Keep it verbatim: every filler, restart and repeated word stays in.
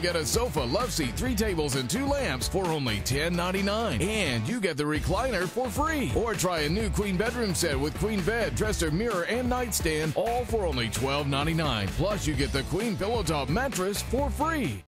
get a sofa, love seat, three tables, and two lamps for only ten ninety-nine. And you get the recliner for free. Or try a new queen bedroom set with queen bed, dresser, mirror, and nightstand, all for only twelve ninety-nine. Plus, you get the queen pillow top mattress for free.